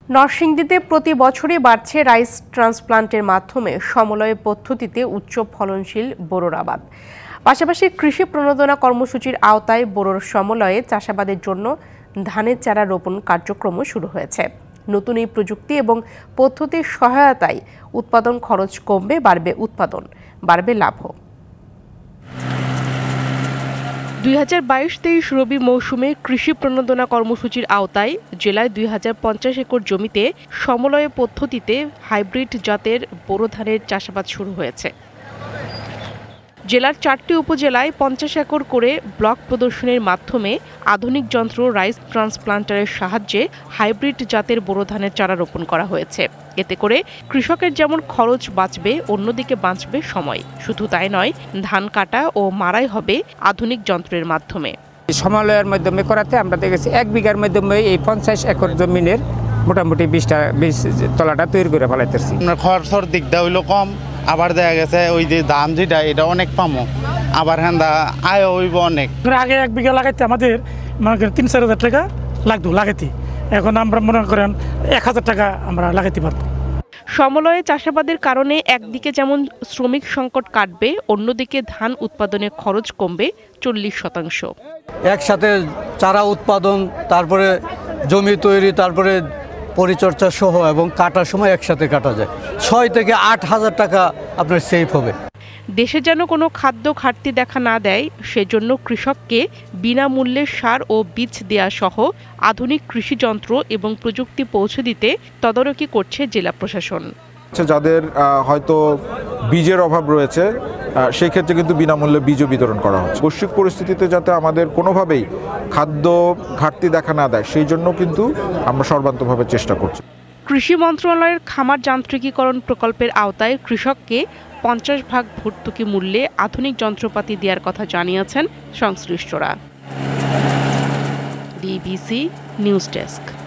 নরসিংদীতে প্রতি বছরই বাড়ছে রাইস ট্রান্সপ্লান্টের মাধ্যমে সমলয় পদ্ধতিতে উচ্চ ফলনশীল বোরোর আবাদ। পাশাপাশি কৃষি প্রণোদনা কর্মসূচির আওতায় বোরোর সমলয়ে চাষাবাদের জন্য ধানের চারা রোপণ কার্যক্রমও শুরু হয়েছে। নতুন এই প্রযুক্তি এবং পদ্ধতির সহায়তায় উৎপাদন খরচ কমবে, বাড়বে উৎপাদন, বাড়বে লাভও। 2022-23 রবি মৌসুমে কৃষি প্রণোদনা কর্মসূচির আওতায় জেলায় 2050 একর জমিতে সমলয় পদ্ধতিতে হাইব্রিড জাতের বোরো ধানের চাষাবাদ শুরু হয়েছে। জেলার 4টি উপজেলায় 50 একর করে ব্লক প্রদর্শনের মাধ্যমে আধুনিক যন্ত্র রাইস ট্রান্সপ্লান্টারের সাহায্যে হাইব্রিড জাতের বোরো ধানের চারা রোপণ করা হয়েছে। এতে করে কৃষকের যেমন খরচ বাঁচবে, অন্যদিকে বাঁচবে সময়। শুধু তাই নয়, ধান কাটা ও মাড়াই হবে আধুনিক যন্ত্রের মাধ্যমে। সমলয়ের মাধ্যমে করাতে আমরা দেখেছি 1 বিঘার মাধ্যমে এই 50 একর জমিনের মোটামুটি 20 তলাটা তৈরি করে ফেলাইতেছি। খরচর দিকটা হইলো কম, আবার দেখা গেছে ওই যে ধান যেটা এটা অনেক পামো, আবার হ্যাঁ আয় হইব অনেক। আগে 1 বিঘা লাগাইতে আমাদের মনে করেন 3-4 হাজার টাকা লাগতো লাগাইতে, এখন আমরা মনে করেন 1000 টাকা আমরা লাগাইতে পারবো। সমলয়ে চাষাবাদের কারণে একদিকে যেমন শ্রমিক সংকট কাটবে, অন্যদিকে ধান উৎপাদনের খরচ কমবে 40%। একসাথে চারা উৎপাদন, তারপরে জমি তৈরি, তারপরে পরিচর্যা সহ এবং কাটার সময় একসাথে কাটা যায়। 6 থেকে 8 হাজার টাকা আপনার সেভ হবে। দেশে যেন কোনো খাদ্য ঘাটতি দেখা না দেয়, সেজন্য কৃষককে বিনামূল্যে সার ও বীজ দেয়া সহ আধুনিক কৃষি যন্ত্র এবং প্রযুক্তি পৌঁছে দিতে তদারকি করছে জেলা প্রশাসন। যাদের হয়তো বীজের অভাব রয়েছে, সেই ক্ষেত্রে কিন্তু বিনামূল্যে বীজও বিতরণ করা হচ্ছে। বৈশ্বিক পরিস্থিতিতে যাতে আমাদের কোনোভাবেই খাদ্য ঘাটতি দেখা না দেয়, সেই জন্য কিন্তু আমরা সর্বান্তভাবে চেষ্টা করছি। কৃষি মন্ত্রণালয়ের খামার যান্ত্রিকীকরণ প্রকল্পের আওতায় কৃষককে 50 ভাগ ভর্তুকি মূল্যে আধুনিক যন্ত্রপাতি দেওয়ার কথা জানিয়েছেন সংশ্লিষ্টরা। DBC news desk.